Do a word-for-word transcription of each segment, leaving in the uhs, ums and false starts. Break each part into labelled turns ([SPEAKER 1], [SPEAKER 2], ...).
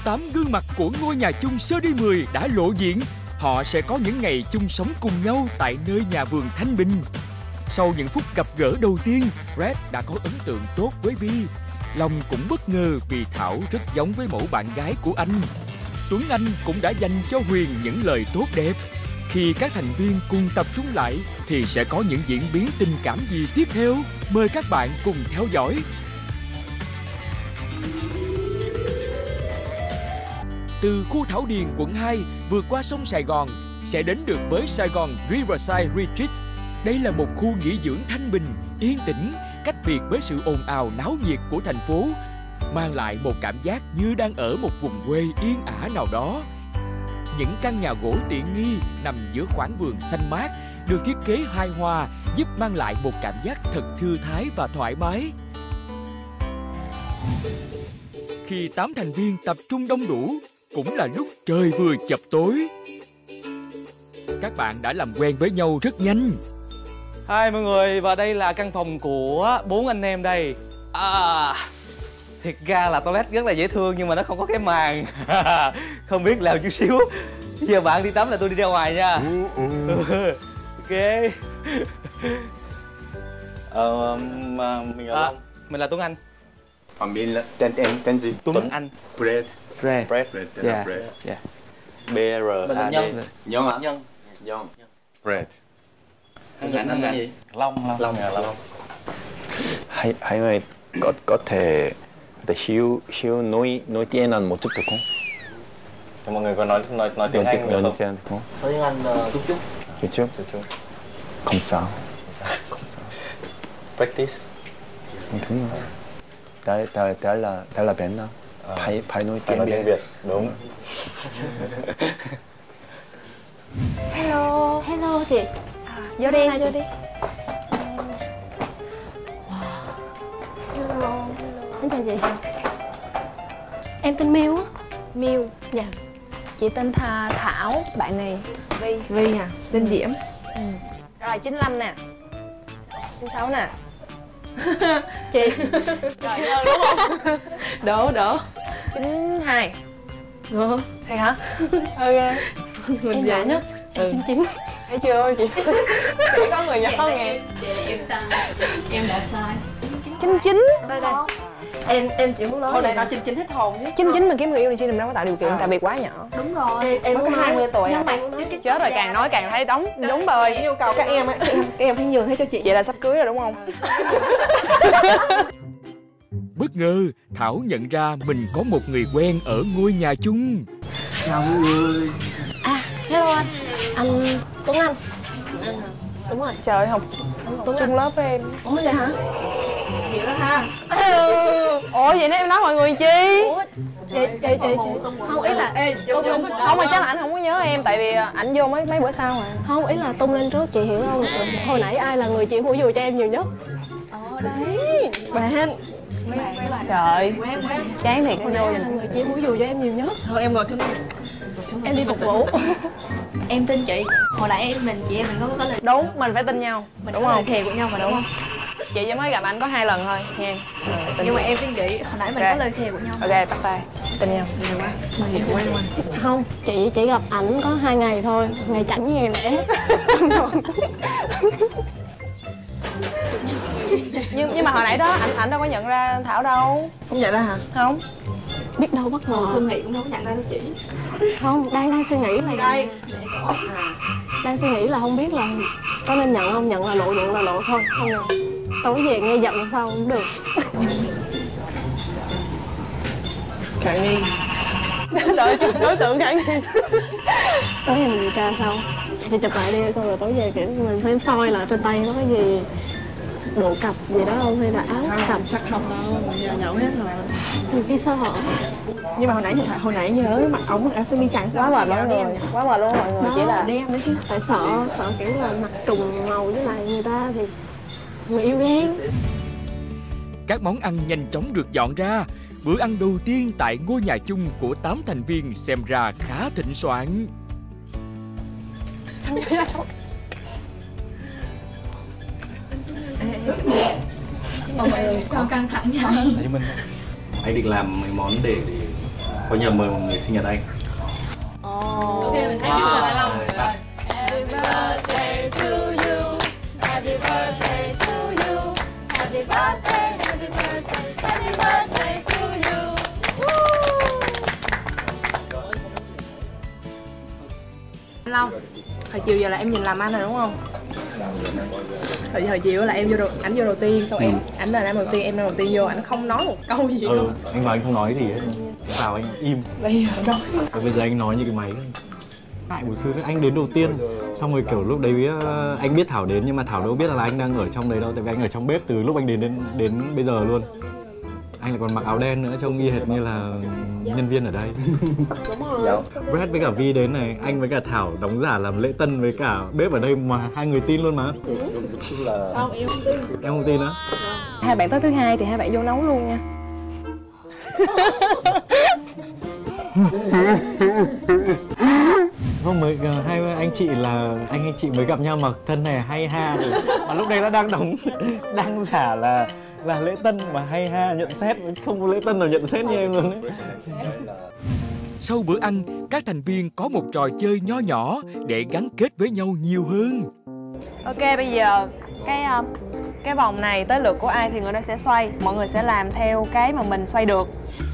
[SPEAKER 1] tám gương mặt của ngôi nhà chung sơ đi mười đã lộ diện. Họ sẽ có những ngày chung sống cùng nhau tại nơi nhà vườn thanh bình. Sau những phút gặp gỡ đầu tiên, Red đã có ấn tượng tốt với Vi. Long cũng bất ngờ vì Thảo rất giống với mẫu bạn gái của anh. Tuấn Anh cũng đã dành cho Huyền những lời tốt đẹp. Khi các thành viên cùng tập trung lại thì sẽ có những diễn biến tình cảm gì tiếp theo? Mời các bạn cùng theo dõi. Từ khu Thảo Điền, quận hai, vượt qua sông Sài Gòn, sẽ đến được với Sài Gòn Riverside Retreat. Đây là một khu nghỉ dưỡng thanh bình, yên tĩnh, cách biệt với sự ồn ào náo nhiệt của thành phố, mang lại một cảm giác như đang ở một vùng quê yên ả nào đó. Những căn nhà gỗ tiện nghi nằm giữa khoảng vườn xanh mát, được thiết kế hài hòa, giúp mang lại một cảm giác thật thư thái và thoải mái. Khi tám thành viên tập trung đông đủ, cũng là lúc trời vừa chập tối. Các bạn đã làm quen với nhau rất nhanh.
[SPEAKER 2] Hai mọi người, và đây là căn phòng của bốn anh em đây. À, thiệt ra là toilet rất là dễ thương nhưng mà nó không có cái màn. Không biết làm chút xíu. Giờ bạn đi tắm là tôi đi ra ngoài nha. Ok.
[SPEAKER 3] Ờ, mà mình là
[SPEAKER 2] à, mình là Tuấn Anh.
[SPEAKER 3] Còn mình là tên em tên gì?
[SPEAKER 2] Tuấn, Tuấn Anh.
[SPEAKER 3] Brad.
[SPEAKER 2] Brad.
[SPEAKER 3] Brad.
[SPEAKER 2] Dạ.
[SPEAKER 3] Dạ. B R A D.
[SPEAKER 2] Nhân.
[SPEAKER 3] Nhân hả?
[SPEAKER 2] Nhân.
[SPEAKER 3] Nhân. Brad.
[SPEAKER 2] Anh Anh anh gì?
[SPEAKER 3] Long. Long.
[SPEAKER 2] Long.
[SPEAKER 3] Long. Long. Hai hai người có có thể có thể hiểu hiểu nói nói tiếng Anh một chút được không? Cho mọi người có nói nói nói tiếng Anh được không?
[SPEAKER 2] Nói tiếng Anh chút chút.
[SPEAKER 3] Chút chút. Chút chút. Không sao. Không sao. Practice. Đúng rồi. Đó đó đó là đó là bên nào? Phải phải nói tiếng Việt. Việt. Đúng.
[SPEAKER 4] Hello. Hello chị. À, vô đi, vô đi. Wow. Hello. Em chào chị. Em tên Miu á. Miu. Dạ. Chị tên Tha Thảo, bạn này Vi.
[SPEAKER 5] Vi à, tên Diễm.
[SPEAKER 4] Ừ. Rồi chín lăm nè. chín sáu nè. Chị. Trời ơi đúng không?
[SPEAKER 5] Đổ đổ.
[SPEAKER 4] chín hai.
[SPEAKER 5] Ngô.
[SPEAKER 4] Hay hả? Ok.
[SPEAKER 5] Mình
[SPEAKER 4] em
[SPEAKER 5] giỏi
[SPEAKER 4] nhất. Em
[SPEAKER 5] ừ.
[SPEAKER 4] chín chín.
[SPEAKER 5] Thấy chưa chị? Chỉ có người nhỏ nghe.
[SPEAKER 6] Em sai. Em đã sai.
[SPEAKER 4] chín chín.
[SPEAKER 5] Đây đây.
[SPEAKER 4] Em em chỉ muốn nói
[SPEAKER 5] Hồi này nói chín chín hết hồn chứ.
[SPEAKER 4] chín chín mà kiếm người yêu thì chi làm đâu có tạo điều kiện, à. Tại vì quá nhỏ.
[SPEAKER 6] Đúng rồi.
[SPEAKER 4] Em, em muốn
[SPEAKER 5] hai mươi tuổi à?
[SPEAKER 4] Chết rồi, càng nói càng thấy đóng. Đúng rồi.
[SPEAKER 5] Yêu cầu các em á, các em, các em phải nhường hết cho chị.
[SPEAKER 4] Chị là sắp cưới rồi đúng không?
[SPEAKER 1] Bất ngờ, Thảo nhận ra mình có một người quen ở ngôi nhà chung.
[SPEAKER 2] Chào mọi người.
[SPEAKER 4] À, hello anh. Anh Tuấn Anh. Đúng rồi. Trời ơi, học Tuấn chung lớp với em.
[SPEAKER 5] Ủa vậy hả?
[SPEAKER 6] Hiểu đó ha.
[SPEAKER 4] Ủa vậy nếu em nói mọi người chi?
[SPEAKER 6] Ủa,
[SPEAKER 4] chị chị chị không, ý là
[SPEAKER 5] Ê,
[SPEAKER 4] tung lên không, mà chắc là anh không có nhớ em tại vì ảnh vô mấy mấy bữa sau mà. Không, ý là tung lên trước, chị hiểu không? Hồi nãy ai là người chịu mũi dùi cho em nhiều nhất?
[SPEAKER 6] Ờ đấy.
[SPEAKER 5] Bạn.
[SPEAKER 4] Trời, chán thiệt.
[SPEAKER 6] Hồi nãy là người chịu mũi dùi cho em nhiều nhất.
[SPEAKER 5] Thôi em ngồi xuống đây.
[SPEAKER 4] Em đi phục vụ.
[SPEAKER 6] Em tin chị. Hồi nãy em mình chị em mình có có lời.
[SPEAKER 4] Đúng, mình phải tin nhau.
[SPEAKER 6] Mình
[SPEAKER 4] đúng
[SPEAKER 6] có
[SPEAKER 4] không?
[SPEAKER 6] lời thề của nhau mà đúng không?
[SPEAKER 4] Chị chỉ mới gặp anh có hai lần thôi nha.
[SPEAKER 6] Nhưng mà em tin chị, hồi nãy mình
[SPEAKER 4] Ok.
[SPEAKER 6] có lời thề của nhau.
[SPEAKER 4] Ok, bắt tay. Tin nhau.
[SPEAKER 6] Em tin chị.
[SPEAKER 7] Không, chị chỉ gặp ảnh có hai ngày thôi, ngày chẵn với ngày lễ.
[SPEAKER 4] nhưng nhưng mà hồi nãy đó ảnh ảnh đâu có nhận ra Thảo đâu.
[SPEAKER 5] Không nhận ra hả?
[SPEAKER 4] Không.
[SPEAKER 7] Biết đâu bất ngờ.
[SPEAKER 6] Hồ Xuân Nghị cũng đâu có nhận ra đâu chị.
[SPEAKER 7] Không, đang đang suy nghĩ là
[SPEAKER 5] Đây.
[SPEAKER 7] đang suy nghĩ là không biết là có nên nhận không, nhận là lộ, nhận là lộ thôi, không nhận. Tối về nghe giận sao cũng được.
[SPEAKER 5] Khả nghi.
[SPEAKER 4] Trời ơi, đối tượng khả nghi.
[SPEAKER 7] Tối về mình điều tra sau thì chụp lại đi, xong rồi tối về kiểu mình phải soi là trên tay có cái gì, bộ cặp gì đó không, hay là áo cặp.
[SPEAKER 5] Chắc không đâu, mình giờ nhậu hết rồi.
[SPEAKER 7] Nhiều khi sơ hở.
[SPEAKER 5] Nhưng mà hồi nãy hồi nãy nhớ mặt ống mặc áo sơ mi trắng sao
[SPEAKER 4] Quá mệt
[SPEAKER 5] đen
[SPEAKER 4] luôn rồi. Quá mệt luôn mọi người.
[SPEAKER 7] Đó,
[SPEAKER 4] Chỉ là
[SPEAKER 5] đen nữa chứ.
[SPEAKER 7] tại sợ sợ kiểu là mặt trùng màu với lại người ta thì người yêu ghen.
[SPEAKER 1] Các món ăn nhanh chóng được dọn ra. Bữa ăn đầu tiên tại ngôi nhà chung của tám thành viên xem ra khá thịnh soạn.
[SPEAKER 6] Mọi người sao căng thẳng vậy?
[SPEAKER 3] Tại mình hãy được làm mấy món để
[SPEAKER 8] có nhờ mời một người sinh nhật anh.
[SPEAKER 4] Ok, mình thấy chúc mừng lòng. Happy birthday to you. Happy birthday to you. Happy birthday, happy birthday, happy birthday to you.
[SPEAKER 5] Anh Long, hồi chiều giờ là em nhìn làm anh rồi đúng không? Hồi, hồi chiều là em vô đầu, ảnh vô đầu tiên, xong em ảnh là nam đầu tiên, em nam đầu tiên vô, ảnh không nói một câu gì
[SPEAKER 8] Ừ,
[SPEAKER 5] luôn.
[SPEAKER 8] anh vào anh không nói gì hết. Vào anh im.
[SPEAKER 5] Bây giờ nói.
[SPEAKER 8] Rồi bây giờ anh nói như cái máy. Tại buổi xưa anh đến đầu tiên, xong rồi kiểu lúc đấy anh biết Thảo đến nhưng mà Thảo đâu biết là anh đang ở trong đấy đâu, tại vì anh ở trong bếp từ lúc anh đến đến đến bây giờ luôn. Anh lại còn mặc áo đen nữa, trông y hệt như là nhân viên ở đây.
[SPEAKER 5] Đúng rồi.
[SPEAKER 8] Brad với cả Vi đến này, anh với cả Thảo đóng giả làm lễ tân với cả bếp ở đây mà hai người tin luôn mà.
[SPEAKER 5] Không, em không tin.
[SPEAKER 8] Em không tin á?
[SPEAKER 5] Hai bạn tới thứ hai thì hai bạn vô nấu luôn nha.
[SPEAKER 8] Không, mới hai anh chị là anh anh chị mới gặp nhau mà thân này hay ha rồi. Mà lúc đấy nó đang đóng đang giả là là lễ tân mà hay ha, nhận xét không có lễ tân nào nhận xét như em luôn đấy.
[SPEAKER 1] Sau bữa ăn, các thành viên có một trò chơi nho nhỏ để gắn kết với nhau nhiều hơn.
[SPEAKER 7] Ok, bây giờ cái um, cái vòng này tới lượt của ai thì người đó sẽ xoay. Mọi người sẽ làm theo cái mà mình xoay được.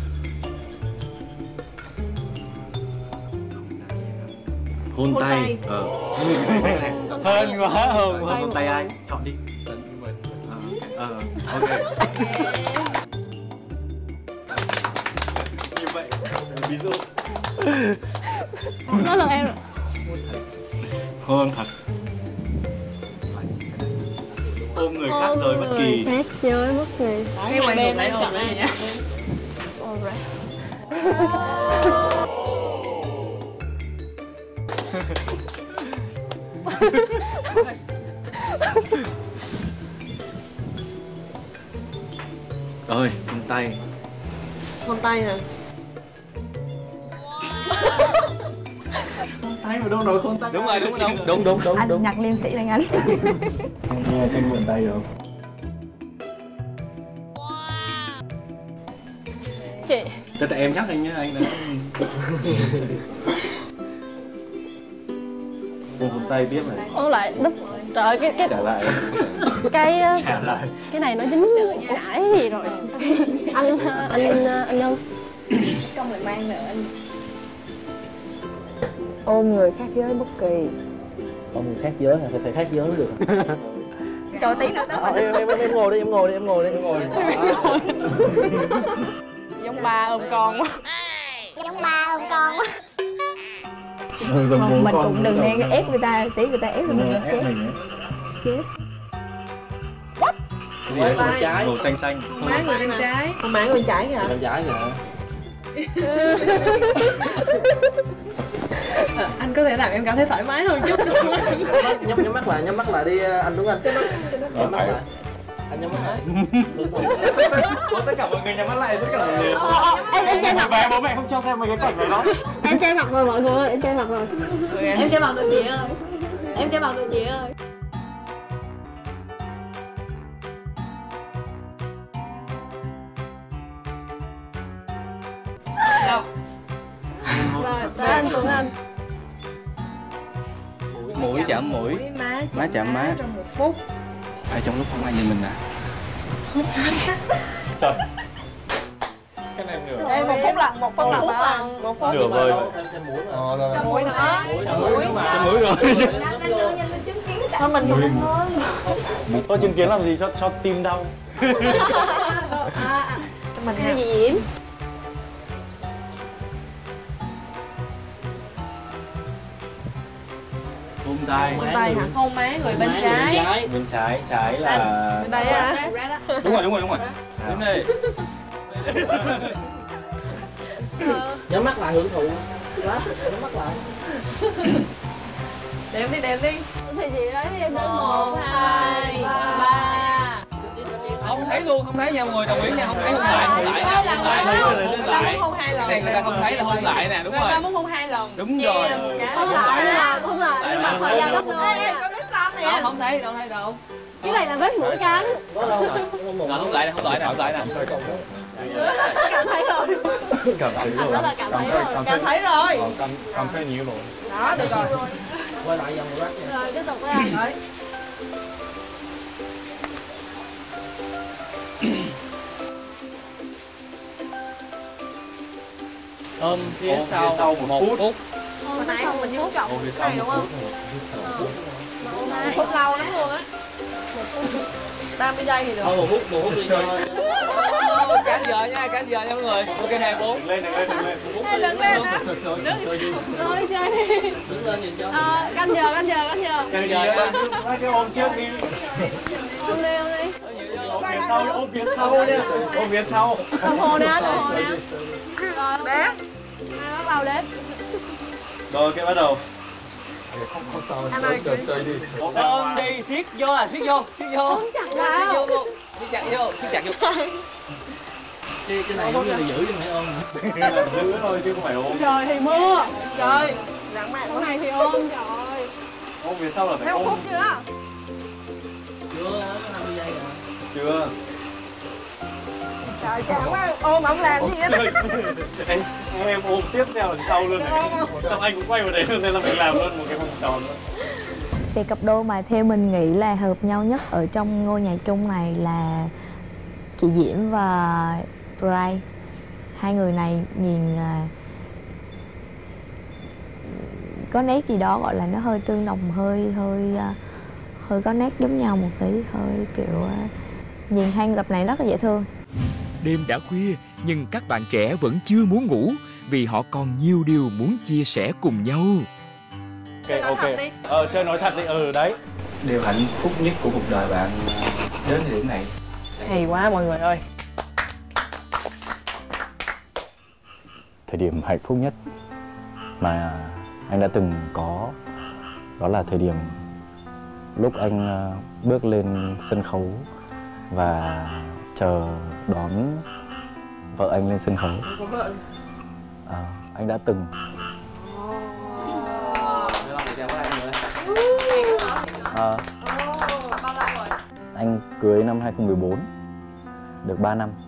[SPEAKER 8] Hôn tay. Ờ. Hơn quá, hơn quá. Hôn tay ai? Chọn đi. Ờ, ok. Như vậy, ví dụ.
[SPEAKER 7] Đó là em rồi.
[SPEAKER 8] Hôn thật. Ôm người khác rồi bất kỳ.
[SPEAKER 7] Khác giới bất kỳ.
[SPEAKER 5] Cái quay ngược lại ôm này nha.
[SPEAKER 8] Ơi, hôn tay.
[SPEAKER 5] Hôn tay hả?
[SPEAKER 8] Hôn tay mà đâu nói hôn tay.
[SPEAKER 2] Đúng rồi, đúng đúng đúng đúng đúng.
[SPEAKER 7] Anh nhặt liêm sĩ lên anh.
[SPEAKER 8] Em nghe tranh hôn tay được không?
[SPEAKER 7] Chị.
[SPEAKER 8] Tại tại em nhắc anh nhá, anh đã ôm hôn tay tiếp này.
[SPEAKER 7] Ô lại đứt. Trời ơi, cái cái
[SPEAKER 8] Trả lại.
[SPEAKER 7] cái
[SPEAKER 8] Trả lại.
[SPEAKER 7] cái này nó dính nãy gì rồi. Anh anh anh Nhân.
[SPEAKER 6] Không lại mang nữa anh.
[SPEAKER 7] Ôm người khác giới bất kỳ.
[SPEAKER 2] Ôm người khác giới hả? Phải khác giới mới được.
[SPEAKER 5] Trời tí nữa đó.
[SPEAKER 2] Em em em ngồi đi, em ngồi đi, em ngồi đi, em ngồi.
[SPEAKER 5] Giống ba ôm con quá.
[SPEAKER 6] Giống ba ôm con quá.
[SPEAKER 7] Không, mình cũng đừng nên ép người ta, tí người ta ép mình
[SPEAKER 8] ép
[SPEAKER 7] chết.
[SPEAKER 8] mình
[SPEAKER 7] Chết.
[SPEAKER 8] Cái gì đấy, màu trái, màu xanh xanh.
[SPEAKER 5] Má người bên trái. Con má người bên trái kìa.
[SPEAKER 2] Bên trái kìa.
[SPEAKER 5] À, anh có thể làm em cảm thấy thoải mái hơn chút được không?
[SPEAKER 2] Nhắm nhắm mắt lại, nhắm mắt lại đi anh Tuấn Anh. Nhắm mắt lại. Anh nhắm mắt lại.
[SPEAKER 8] Có tất cả mọi người nhắm mắt lại, tất cả mọi người.
[SPEAKER 7] Em em che mặt.
[SPEAKER 8] Và bố mẹ không cho xem mấy cái cảnh này đó.
[SPEAKER 7] Em che mặt rồi mọi người ơi, em che mặt rồi. Em che mặt rồi chị ơi. Em che mặt rồi chị ơi. Rồi, tới anh Tuấn Anh.
[SPEAKER 2] Mũi chạm mũi.
[SPEAKER 5] Má
[SPEAKER 2] Má chạm má.
[SPEAKER 5] trong một phút.
[SPEAKER 2] Ai trong lúc không ai nhìn mình à?
[SPEAKER 8] Trời. Cái này nửa.
[SPEAKER 5] Ê, một phút lận, một phút lận mà. Một phút.
[SPEAKER 8] Nửa vời.
[SPEAKER 2] Ờ rồi.
[SPEAKER 5] Mũi nữa.
[SPEAKER 8] Chạm mũi nữa mà. Chạm mũi rồi.
[SPEAKER 6] Nhanh lên luôn, nhanh lên chứng kiến cả.
[SPEAKER 5] Thôi mình cũng hơn.
[SPEAKER 8] Tôi chứng kiến làm gì cho cho tim đau.
[SPEAKER 5] Mình
[SPEAKER 7] Cái gì Diễm?
[SPEAKER 2] Hôn tay.
[SPEAKER 5] Hôn tay hả?
[SPEAKER 7] Hôn má người bên trái.
[SPEAKER 8] Bên trái, trái là
[SPEAKER 5] Bên đây á.
[SPEAKER 2] Đúng rồi, đúng rồi, đúng rồi. Đúng đi. Nhắm mắt lại hưởng thụ. Nhắm mắt lại.
[SPEAKER 5] Đếm đi, đếm đi.
[SPEAKER 7] Thì chị nói đi em đến một, hai, ba.
[SPEAKER 2] Không thấy luôn, không thấy nha mọi người, đồng ý nha, không thấy hôn lại, hôn lại, hôn lại, hôn lại.
[SPEAKER 5] Hôn hai lần.
[SPEAKER 2] Này người ta không thấy là hôn lại nè, đúng rồi.
[SPEAKER 5] Người ta muốn hôn hai lần.
[SPEAKER 2] Đúng rồi.
[SPEAKER 7] Không lại là không lại nhưng mà thời gian rất lâu.
[SPEAKER 5] Có cái son nè.
[SPEAKER 2] Không, không thấy, đâu thấy đâu.
[SPEAKER 7] Cái này là vết mũi cắn.
[SPEAKER 2] Có đâu rồi. Hôn lại nè, hôn lại nè, hôn lại nè.
[SPEAKER 5] Cảm thấy rồi.
[SPEAKER 3] cảm thấy rồi.
[SPEAKER 7] Đó là cảm thấy rồi.
[SPEAKER 5] Cảm thấy rồi.
[SPEAKER 3] Ờ, cảm, cảm thấy nhiều rồi.
[SPEAKER 5] Đó, được rồi.
[SPEAKER 2] Quay lại dòng rác nha.
[SPEAKER 7] Rồi tiếp tục với anh.
[SPEAKER 5] Đấy.
[SPEAKER 2] Ôm phía
[SPEAKER 3] Ôm phía
[SPEAKER 2] sau,
[SPEAKER 3] sau một
[SPEAKER 2] một
[SPEAKER 3] phút.
[SPEAKER 2] phút.
[SPEAKER 7] Hồi nãy không mình chú trọng
[SPEAKER 3] Ôm phía
[SPEAKER 7] cái
[SPEAKER 3] sau
[SPEAKER 7] này
[SPEAKER 3] một
[SPEAKER 7] đúng không?
[SPEAKER 3] phút.
[SPEAKER 5] Một phút lâu lắm luôn á. ba mươi giây thì được.
[SPEAKER 2] Thôi một phút, một phút đi chơi. Cán giờ nha, cán giờ nha mọi người. Ok nè, bốn.
[SPEAKER 3] Lên, lên, lên, lên.
[SPEAKER 5] Ê, đứng lên á.
[SPEAKER 7] Rồi chơi đi.
[SPEAKER 2] Đứng lên nhìn cho.
[SPEAKER 7] Ờ, canh giờ, canh giờ, canh giờ.
[SPEAKER 3] Chơi giờ nha. Hai cái ôm trước đi.
[SPEAKER 7] Ôm đi, ôm đi.
[SPEAKER 3] Ôm phía sau, ôm phía sau nha. Ôm phía sau.
[SPEAKER 7] Đồng hồ nè, đồng hồ nè. Rồi,
[SPEAKER 5] Bé.
[SPEAKER 7] hai bắt đầu đếm.
[SPEAKER 3] Rồi, ok bắt đầu.
[SPEAKER 5] Anh ơi,
[SPEAKER 3] Chơi đi.
[SPEAKER 2] Ôm đi, siết vô à, siết vô, siết vô.
[SPEAKER 7] Chặt
[SPEAKER 2] Siết
[SPEAKER 7] vào.
[SPEAKER 2] vô luôn. Siết chặt vô, siết chặt vô. Cái, cái này giống như là giữ chứ không phải ôm.
[SPEAKER 3] Là giữ thôi chứ không phải ôm.
[SPEAKER 7] Trời thì mưa.
[SPEAKER 5] Trời, lãng mạn
[SPEAKER 7] Con
[SPEAKER 5] quá.
[SPEAKER 7] này thì ôm, trời.
[SPEAKER 3] Ôm phía sau là phải
[SPEAKER 5] Theo
[SPEAKER 3] ôm.
[SPEAKER 5] phút chưa đó?
[SPEAKER 2] Chưa, hai mươi giây rồi.
[SPEAKER 3] Chưa.
[SPEAKER 5] Trời, chán quá. Ôm ổng làm gì vậy?
[SPEAKER 3] Em, em ôm tiếp theo lần sau luôn này. Xong anh cũng quay vào đấy luôn nên là mình làm luôn một cái vòng tròn luôn.
[SPEAKER 9] Thì cặp đôi mà theo mình nghĩ là hợp nhau nhất ở trong ngôi nhà chung này là chị Diễm và Ray. Hai người này nhìn à, có nét gì đó gọi là nó hơi tương đồng, hơi hơi à, hơi có nét giống nhau một tí, hơi kiểu à, nhìn hai cặp này rất là dễ thương.
[SPEAKER 1] Đêm đã khuya nhưng các bạn trẻ vẫn chưa muốn ngủ vì họ còn nhiều điều muốn chia sẻ cùng nhau.
[SPEAKER 3] Ok, ok. Ờ, chơi nói thật đi, ừ đấy.
[SPEAKER 2] Điều hạnh phúc nhất của cuộc đời bạn đến thời điểm này.
[SPEAKER 5] Hay quá mọi người ơi.
[SPEAKER 8] Thời điểm hạnh phúc nhất mà anh đã từng có đó là thời điểm lúc anh ờ, bước lên sân khấu và chờ đón vợ anh lên sân khấu. À, anh đã từng à, anh cưới năm hai không một bốn, được ba năm.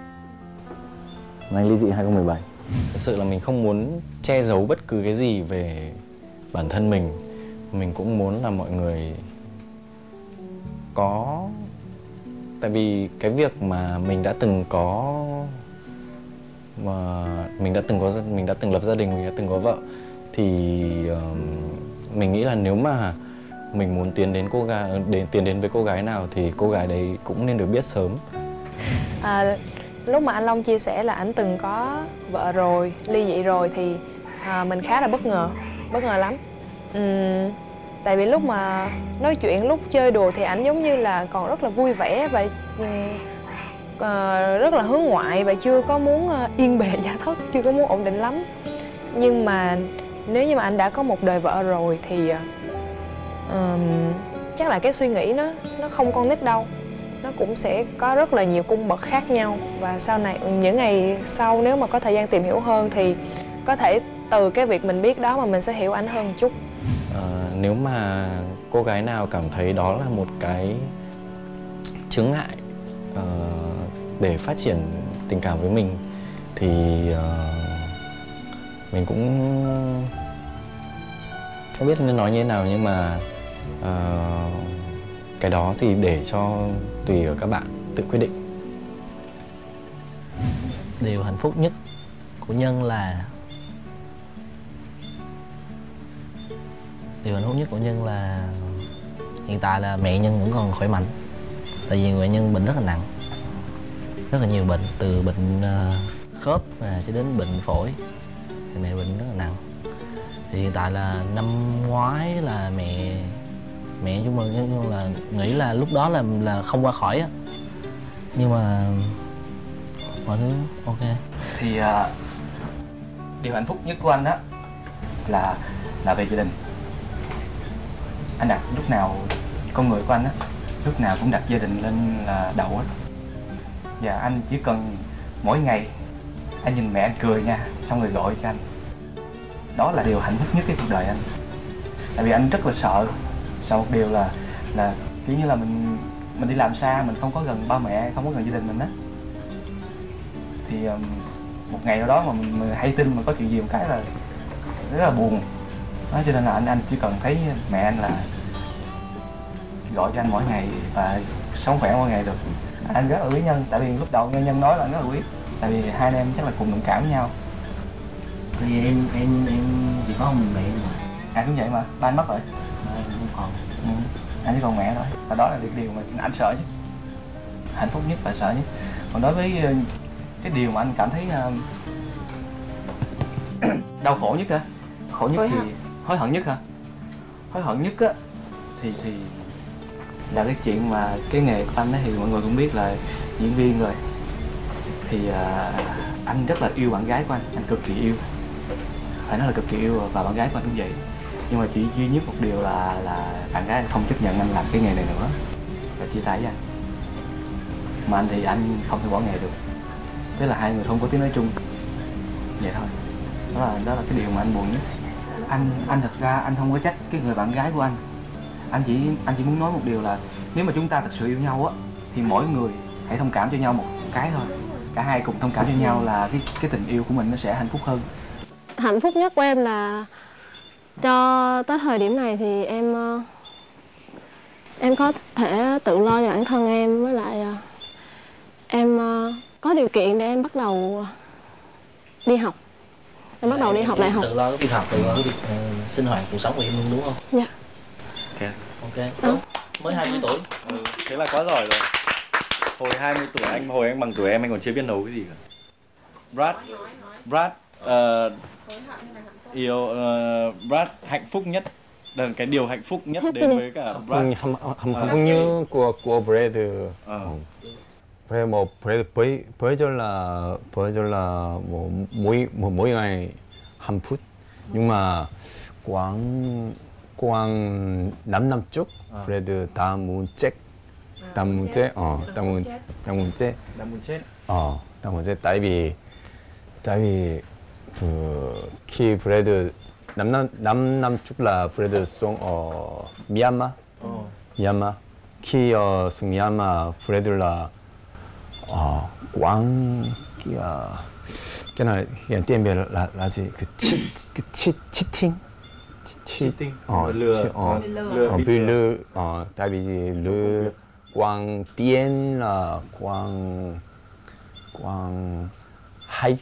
[SPEAKER 8] Và anh ly dị hai không một bảy. Thật sự là mình không muốn che giấu bất cứ cái gì về bản thân mình. Mình cũng muốn là mọi người có... Tại vì cái việc mà mình đã từng có mà mình đã từng có mình đã từng lập gia đình, mình đã từng có vợ thì uh, mình nghĩ là nếu mà mình muốn tiến đến cô gái đến tiến đến với cô gái nào thì cô gái đấy cũng nên được biết sớm.
[SPEAKER 5] À, lúc mà anh Long chia sẻ là anh từng có vợ rồi, ly dị rồi thì à, mình khá là bất ngờ, bất ngờ lắm. Uhm, tại vì lúc mà nói chuyện, lúc chơi đùa thì ảnh giống như là còn rất là vui vẻ và um, uh, rất là hướng ngoại và chưa có muốn uh, yên bề gia thất, chưa có muốn ổn định lắm. Nhưng mà nếu như mà anh đã có một đời vợ rồi thì uh, um, chắc là cái suy nghĩ nó nó không con nít đâu, nó cũng sẽ có rất là nhiều cung bậc khác nhau. Và sau này, những ngày sau nếu mà có thời gian tìm hiểu hơn thì có thể từ cái việc mình biết đó mà mình sẽ hiểu anh hơn một chút.
[SPEAKER 8] À, nếu mà cô gái nào cảm thấy đó là một cái chướng ngại uh, để phát triển tình cảm với mình thì uh, mình cũng không biết nên nói như thế nào, nhưng mà uh, cái đó thì để cho tùy ở các bạn tự quyết định.
[SPEAKER 10] Điều hạnh phúc nhất của Nhân là Điều hạnh phúc nhất của Nhân là hiện tại là mẹ Nhân vẫn còn khỏe mạnh. Tại vì mẹ Nhân bệnh rất là nặng, rất là nhiều bệnh, từ bệnh uh, khớp à, cho đến bệnh phổi. Thì mẹ bệnh rất là nặng. Thì hiện tại là năm ngoái là mẹ mẹ chúng mình nhưng là nghĩ là lúc đó là là không qua khỏi á, nhưng mà mọi thứ ok.
[SPEAKER 2] Thì uh, điều hạnh phúc nhất của anh á là là về gia đình. Anh đặt lúc nào, con người của anh á lúc nào cũng đặt gia đình lên là đầu á. Và anh chỉ cần mỗi ngày anh nhìn mẹ anh cười nha, xong rồi gọi cho anh. Đó là điều hạnh phúc nhất cái cuộc đời anh. Tại vì anh rất là sợ sợ một điều là là kiểu như là mình mình đi làm xa, mình không có gần ba mẹ, không có gần gia đình mình á. Thì um, một ngày nào đó mà mình, mình hay tin mà có chuyện gì một cái là rất là buồn đó, cho nên là anh anh chỉ cần thấy mẹ anh là gọi cho anh mỗi ngày và sống khỏe mỗi ngày được. Anh rất là quý Nhân, tại vì lúc đầu nghe Nhân nói là anh rất là quý, tại vì hai anh em chắc là cùng đồng cảm với nhau.
[SPEAKER 10] Thì em em em chỉ có mình mẹ mà.
[SPEAKER 2] Anh cũng vậy mà, ba anh mất rồi.
[SPEAKER 10] Ba em không còn.
[SPEAKER 2] Ừ. Anh chỉ còn mẹ thôi, và đó là điều mà anh sợ nhất, hạnh phúc nhất và sợ nhất. Còn đối với cái điều mà anh cảm thấy uh, đau khổ nhất á, khổ nhất hối thì hận. hối hận nhất hả? Hối hận nhất á thì thì là cái chuyện mà cái nghề của anh ấy thì mọi người cũng biết là diễn viên rồi, thì uh, anh rất là yêu bạn gái của anh, anh cực kỳ yêu, phải nói là cực kỳ yêu, và bạn gái của anh cũng vậy. Nhưng mà chỉ duy nhất một điều là là bạn gái không chấp nhận anh làm cái nghề này nữa và chia tay với anh. Mà anh thì anh không thể bỏ nghề được, tức là hai người không có tiếng nói chung, vậy thôi. Đó là đó là cái điều mà anh buồn nhất. Anh anh thật ra anh không có trách cái người bạn gái của anh. Anh chỉ anh chỉ muốn nói một điều là nếu mà chúng ta thật sự yêu nhau á thì mỗi người hãy thông cảm cho nhau một cái thôi. Cả hai cùng thông cảm cho nhau là cái cái tình yêu của mình nó sẽ hạnh phúc hơn.
[SPEAKER 7] Hạnh phúc nhất của em là cho tới thời điểm này thì em em có thể tự lo cho bản thân em, với lại em có điều kiện để em bắt đầu đi học. Em bắt đầu đi học đại học.
[SPEAKER 10] Tự lo cái việc học, tự lo cái việc uh, sinh hoạt cuộc sống của em luôn đúng không?
[SPEAKER 7] Dạ.
[SPEAKER 10] Ok. Ok. Đúng. Mới hai mươi tuổi.
[SPEAKER 8] Ừ, thế là quá giỏi rồi. Hồi hai mươi tuổi anh, hồi anh bằng tuổi em, anh còn chưa biết nấu cái gì cả. Brad, Brad, uh, yêu uh, Brad hạnh phúc nhất, là cái điều hạnh phúc nhất đến với cả Brad.
[SPEAKER 3] hạnh phúc như của của Brad. Brad một Brad bởi bởi cho là bởi cho là một mỗi một mỗi ngày hạnh phúc, nhưng mà quang quang năm năm trước Brad đã muốn chết, đã muốn chết, ờ, đã muốn đã muốn chết,
[SPEAKER 8] đã muốn chết,
[SPEAKER 3] ờ, đã muốn chết, tại vì tại vì 그 khi Brad năm năm năm năm trước là Brad sống ở Myanmar, Myanmar, khi ở xuống Myanmar Brad là ờ quang kia cái này cái tiếng Việt là là gì, cái cheat cái cheat cheating cheating ờ lừa ờ lừa bị lừa ờ tại vì lừa quang tiền là quang quang hay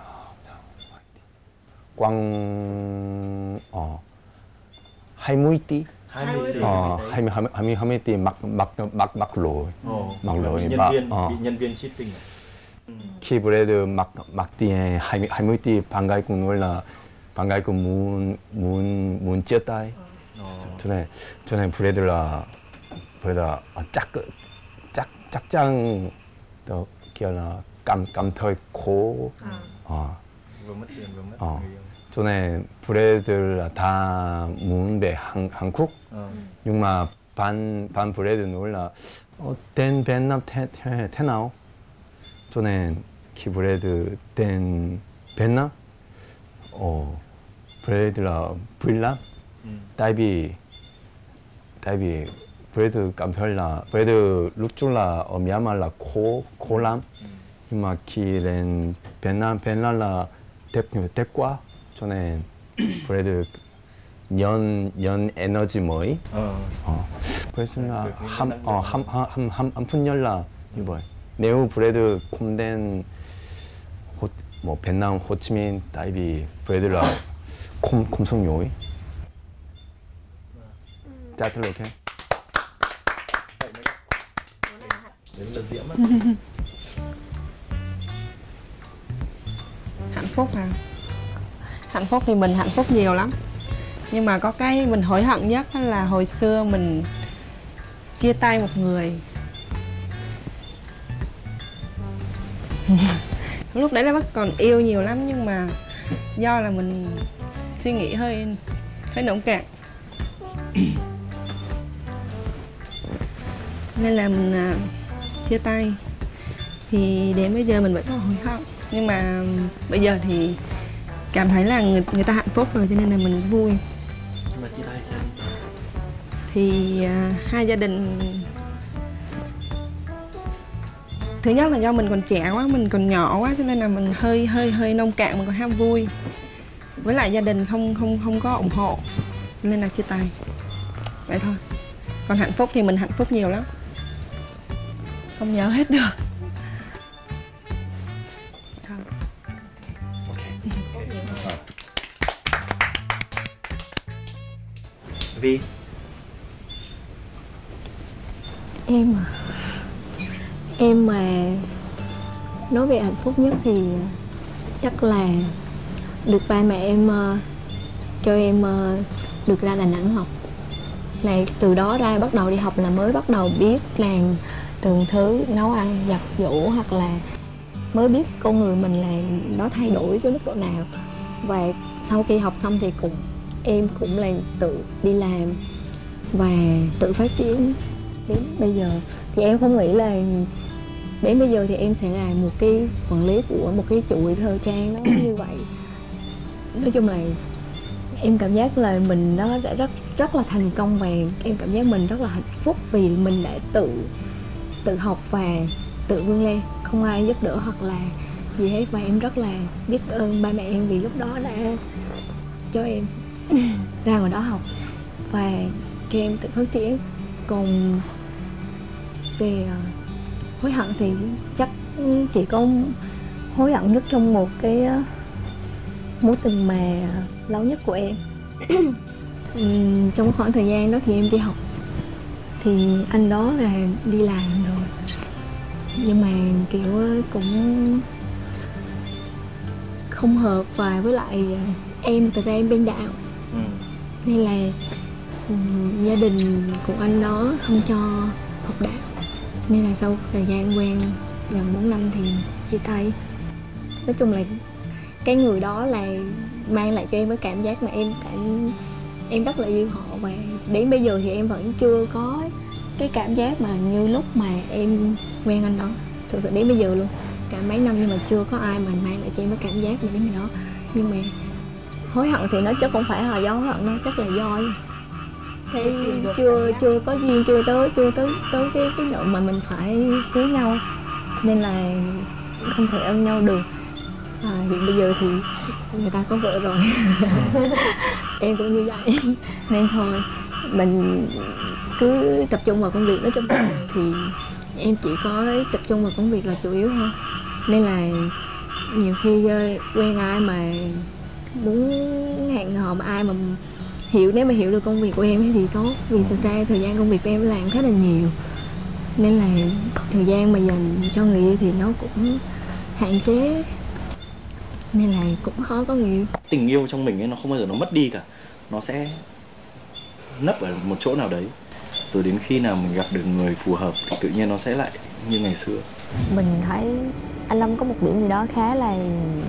[SPEAKER 3] quang ờ hai mươi tỷ ờ hai mươi hai mươi hai mươi tỷ mặc mặc mặc mặc lỗi mặc lỗi
[SPEAKER 8] nhân viên bị nhân viên cheating.
[SPEAKER 3] khi Brad mặc mặc tiền hai hai mươi tỷ bạn gái cũng nói là bạn gái cũng muốn muốn muốn chia tay. cho nên cho nên Brad là Brad là chắc chắc chắc chắn đó kia là cảm cảm thấy khổ. ờ
[SPEAKER 8] vừa mất tiền vừa mất
[SPEAKER 3] ờ cho nên Brad là đã muốn về Hàn Hàn Quốc, nhưng mà ban ban Brad nói là đến Việt Nam thế thế thế nào. cho nên khi Brad đến Việt Nam, 어 Brad là vui lắm, tại vì tại vì Brad cảm thấy là Brad lúc trước là ở Myanmar là khổ khổ lắm, nhưng mà khi đến Việt Nam Việt Nam là đẹp đẹp quá, cho nên Brad 연 연 에너지 mới. 어 그래서 한어한한한 푼 열라 이번. nếu Brad không đến một Việt Nam Hồ Chí Minh, tại vì Brad là không không sống nổi. Cha thưa ok.
[SPEAKER 8] Đến lần diễm á.
[SPEAKER 5] Hạnh phúc à? Hạnh phúc thì mình hạnh phúc nhiều lắm, nhưng mà có cái mình hối hận nhất là hồi xưa mình chia tay một người. Lúc đấy là vẫn còn yêu nhiều lắm, nhưng mà do là mình suy nghĩ hơi hơi nông cạn nên là mình uh, chia tay. Thì đến bây giờ mình vẫn còn hối hận, nhưng mà bây giờ thì cảm thấy là người người ta hạnh phúc rồi, cho nên là mình vui.
[SPEAKER 10] Nhưng mà chia tay sao?
[SPEAKER 5] Thì uh, hai gia đình
[SPEAKER 11] thứ nhất là do mình còn trẻ quá, mình còn nhỏ quá cho nên là mình hơi hơi hơi nông cạn, mình còn ham vui. Với lại gia đình không không không có ủng hộ cho nên là chia tay. Vậy thôi. Còn hạnh phúc thì mình hạnh phúc nhiều lắm. Không nhớ hết được.
[SPEAKER 8] Vi.
[SPEAKER 7] Em à, em mà nói về hạnh phúc nhất thì chắc là được ba mẹ em uh, cho em uh, được ra Đà Nẵng học. Là từ đó ra bắt đầu đi học là mới bắt đầu biết làm từng thứ, nấu ăn, giặt giũ, hoặc là mới biết con người mình là nó thay đổi tới mức độ nào. Và sau khi học xong thì cũng em cũng là tự đi làm và tự phát triển đến bây giờ. Thì em không nghĩ là đến bây giờ thì em sẽ là một cái quản lý của một cái chuỗi thời trang nó như vậy. Nói chung là em cảm giác là mình nó đã rất rất là thành công và em cảm giác mình rất là hạnh phúc vì mình đã tự tự học và tự vươn lên, không ai giúp đỡ hoặc là gì hết. Và em rất là biết ơn ba mẹ em vì lúc đó đã cho em ra ngoài đó học và cho em tự phát triển. Còn về uh, hối hận thì chắc chỉ có hối hận nhất trong một cái uh, mối tình mà uh, lâu nhất của em. um, trong khoảng thời gian đó thì em đi học thì anh đó là đi làm rồi, nhưng mà kiểu cũng không hợp. Và với lại uh, em thật ra em bên đạo ừ. nên là um, gia đình của anh đó không cho học đạo, nên là sau thời gian quen gần bốn năm thì chia tay. Nói chung là cái người đó là mang lại cho em cái cảm giác mà em cảm em rất là yêu họ, và đến bây giờ thì em vẫn chưa có cái cảm giác mà như lúc mà em quen anh đó. Thực sự đến bây giờ luôn, cả mấy năm nhưng mà chưa có ai mà mang lại cho em cái cảm giác mà đến người đó. Nhưng mà hối hận thì nó chắc không phải là do hối hận đâu, chắc là do cái chưa chưa có duyên, chưa tới chưa tới tới cái cái độ mà mình phải cưới nhau, nên là không thể ân nhau được. À, hiện bây giờ thì người ta có vợ rồi. Em cũng như vậy nên thôi mình cứ tập trung vào công việc. Nói chung thì em chỉ có tập trung vào công việc là chủ yếu thôi, nên là nhiều khi quen ai mà muốn hẹn hò mà ai mà hiểu, nếu mà hiểu được công việc của em thì tốt. Vì thực ra thời gian công việc của em làm khá là nhiều, nên là thời gian mà dành cho người yêu thì nó cũng hạn chế, nên là cũng khó có người yêu.
[SPEAKER 8] Tình yêu trong mình ấy nó không bao giờ nó mất đi cả, nó sẽ nấp ở một chỗ nào đấy, rồi đến khi nào mình gặp được người phù hợp thì tự nhiên nó sẽ lại như ngày xưa.
[SPEAKER 9] Mình thấy anh Lâm có một điểm gì đó khá là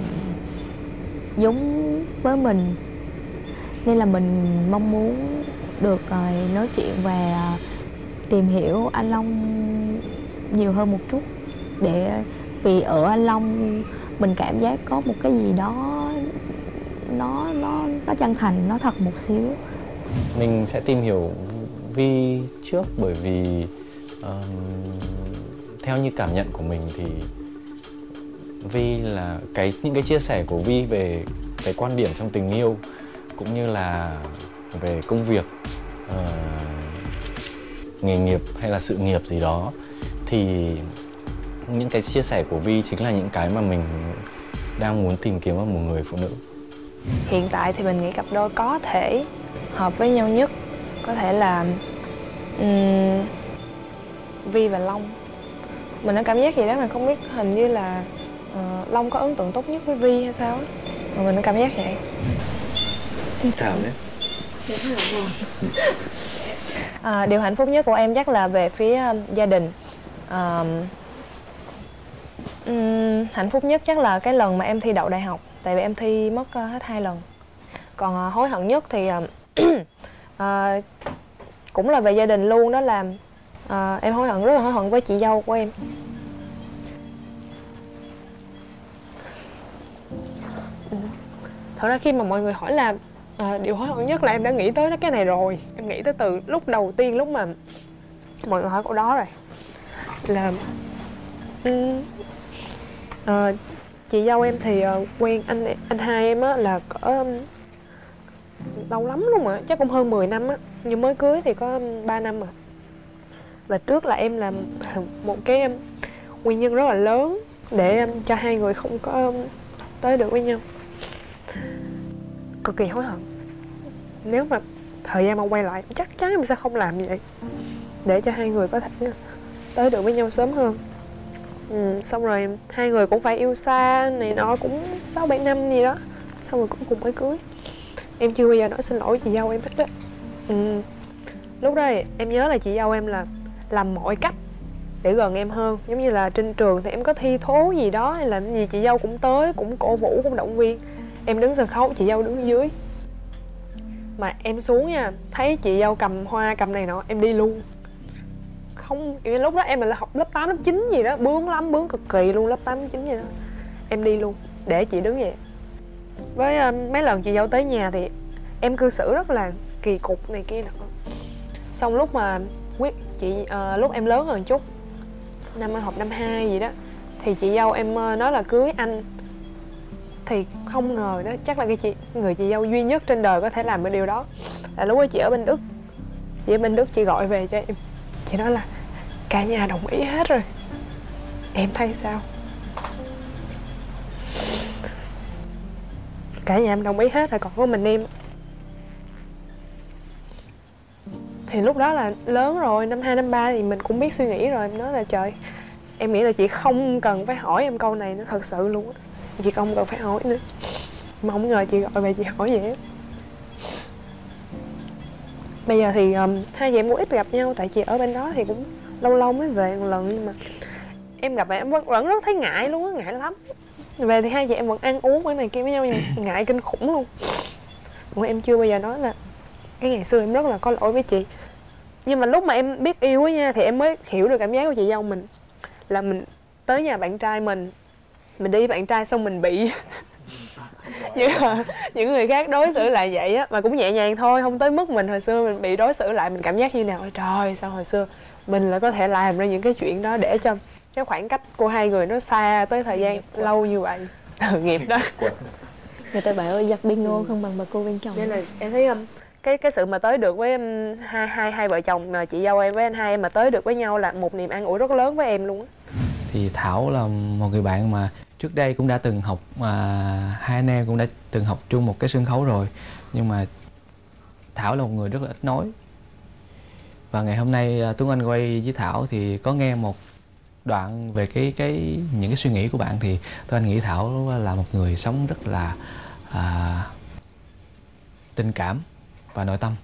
[SPEAKER 9] giống với mình, nên là mình mong muốn được uh, nói chuyện và uh, tìm hiểu anh Long nhiều hơn một chút, để vì ở anh Long mình cảm giác có một cái gì đó nó nó nó chân thành, nó thật một xíu.
[SPEAKER 12] Mình sẽ tìm hiểu Vi trước, bởi vì um, theo như cảm nhận của mình thì Vi là cái những cái chia sẻ của Vi về cái quan điểm trong tình yêu cũng như là về công việc, uh, nghề nghiệp hay là sự nghiệp gì đó, thì những cái chia sẻ của Vi chính là những cái mà mình đang muốn tìm kiếm ở một người phụ nữ.
[SPEAKER 5] Hiện tại thì mình nghĩ cặp đôi có thể hợp với nhau nhất có thể là um, Vi và Long. Mình có cảm giác gì đó mà không biết, hình như là uh, Long có ấn tượng tốt nhất với Vi hay sao á, mà mình có cảm giác vậy.
[SPEAKER 8] Thảo đấy.
[SPEAKER 5] À, điều hạnh phúc nhất của em chắc là về phía uh, gia đình. uh, um, Hạnh phúc nhất chắc là cái lần mà em thi đậu đại học, tại vì em thi mất uh, hết hai lần. Còn uh, hối hận nhất thì uh, uh, cũng là về gia đình luôn, đó là uh, em hối hận, rất là hối hận với chị dâu của em. Thật ra khi mà mọi người hỏi là uh, điều hối hận nhất là em đã nghĩ tới cái này rồi. Em nghĩ tới từ lúc đầu tiên, lúc mà mọi người hỏi câu đó rồi. Là Ừ. À, chị dâu em thì uh, quen anh anh hai em á là cỡ um, lâu lắm luôn rồi, chắc cũng hơn mười năm á, nhưng mới cưới thì có ba năm rồi. Và trước là em làm một cái um, nguyên nhân rất là lớn để um, cho hai người không có um, tới được với nhau. Cực kỳ hối hận. Nếu mà thời gian mà quay lại chắc chắn em sẽ không làm vậy, để cho hai người có thể tới được với nhau sớm hơn. Ừ, xong rồi hai người cũng phải yêu xa này nọ cũng sáu bảy năm gì đó, xong rồi cũng cùng mới cưới. Em chưa bao giờ nói xin lỗi chị dâu em hết á. Ừ. Lúc đó em nhớ là chị dâu em là làm mọi cách để gần em hơn. Giống như là trên trường thì em có thi thố gì đó hay là gì, chị dâu cũng tới, cũng cổ vũ, cũng động viên. Em đứng sân khấu, chị dâu đứng dưới. Mà em xuống nha, thấy chị dâu cầm hoa, cầm này nọ, em đi luôn. Không, lúc đó em là học lớp tám, lớp chín gì đó, bướng lắm, bướng cực kỳ luôn, lớp tám, lớp chín gì đó. Em đi luôn, để chị đứng vậy. Với uh, mấy lần chị dâu tới nhà thì em cư xử rất là kỳ cục này kia nọ. Xong lúc mà quyết chị uh, lúc em lớn hơn chút, năm học năm hai gì đó, thì chị dâu em uh, nói là cưới anh. Thì không ngờ đó, chắc là cái chị người chị dâu duy nhất trên đời có thể làm cái điều đó. Là lúc đó chị ở bên Đức, chị ở bên Đức chị gọi về cho em, chị nói là cả nhà đồng ý hết rồi, em thấy sao? Cả nhà em đồng ý hết rồi, còn có mình em. Thì lúc đó là lớn rồi, năm hai, năm ba thì mình cũng biết suy nghĩ rồi. Em nói là trời, em nghĩ là chị không cần phải hỏi em câu này nữa, thật sự luôn á. Chị không cần phải hỏi nữa. Mà không ngờ chị gọi về chị hỏi vậy. Bây giờ thì um, hai chị em cũng ít gặp nhau, tại chị ở bên đó thì cũng lâu lâu mới về một lần. Nhưng mà em gặp lại em vẫn, vẫn rất thấy ngại luôn á, ngại lắm. Về thì hai chị em vẫn ăn uống cái này kia với nhau, nhưng ngại kinh khủng luôn. Ủa, em chưa bao giờ nói là cái ngày xưa em rất là có lỗi với chị. Nhưng mà lúc mà em biết yêu á nha, thì em mới hiểu được cảm giác của chị dâu mình. Là mình tới nhà bạn trai mình, mình đi với bạn trai xong mình bị những, những người khác đối xử lại vậy á, mà cũng nhẹ nhàng thôi, không tới mức mình hồi xưa mình bị đối xử lại. Mình cảm giác như nào, trời sao hồi xưa mình lại có thể làm ra những cái chuyện đó để cho cái khoảng cách của hai người nó xa tới thời gian lâu như vậy. Nghiệp đó.
[SPEAKER 7] Người ta bảo ơi, giặt bên ngô không bằng bà cô bên chồng.
[SPEAKER 5] Nên là em thấy um, cái cái sự mà tới được với um, hai hai hai vợ chồng mà chị dâu em với anh hai em mà tới được với nhau là một niềm an ủi rất lớn với em luôn á.
[SPEAKER 10] Thì Thảo là một người bạn mà trước đây cũng đã từng học, mà hai anh em cũng đã từng học chung một cái sân khấu rồi. Nhưng mà Thảo là một người rất là ít nói. Và ngày hôm nay Tuấn Anh quay với Thảo thì có nghe một đoạn về cái cái những cái suy nghĩ của bạn, thì tôi anh nghĩ Thảo là một người sống rất là à, tình cảm và nội tâm.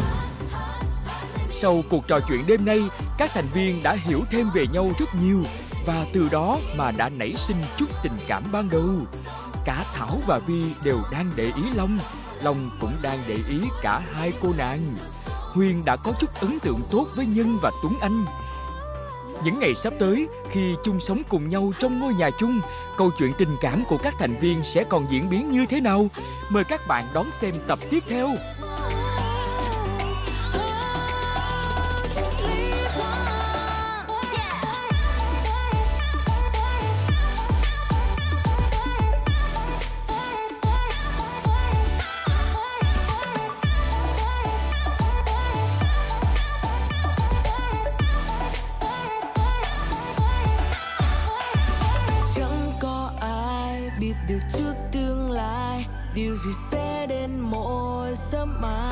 [SPEAKER 1] Sau cuộc trò chuyện đêm nay, các thành viên đã hiểu thêm về nhau rất nhiều và từ đó mà đã nảy sinh chút tình cảm ban đầu. Cả Thảo và Vi đều đang để ý Long, Long cũng đang để ý cả hai cô nàng. Huyền đã có chút ấn tượng tốt với Nhân và Tuấn Anh. Những ngày sắp tới, khi chung sống cùng nhau trong ngôi nhà chung, câu chuyện tình cảm của các thành viên sẽ còn diễn biến như thế nào? Mời các bạn đón xem tập tiếp theo.
[SPEAKER 13] Biết được trước tương lai điều gì sẽ đến mỗi sớm mai.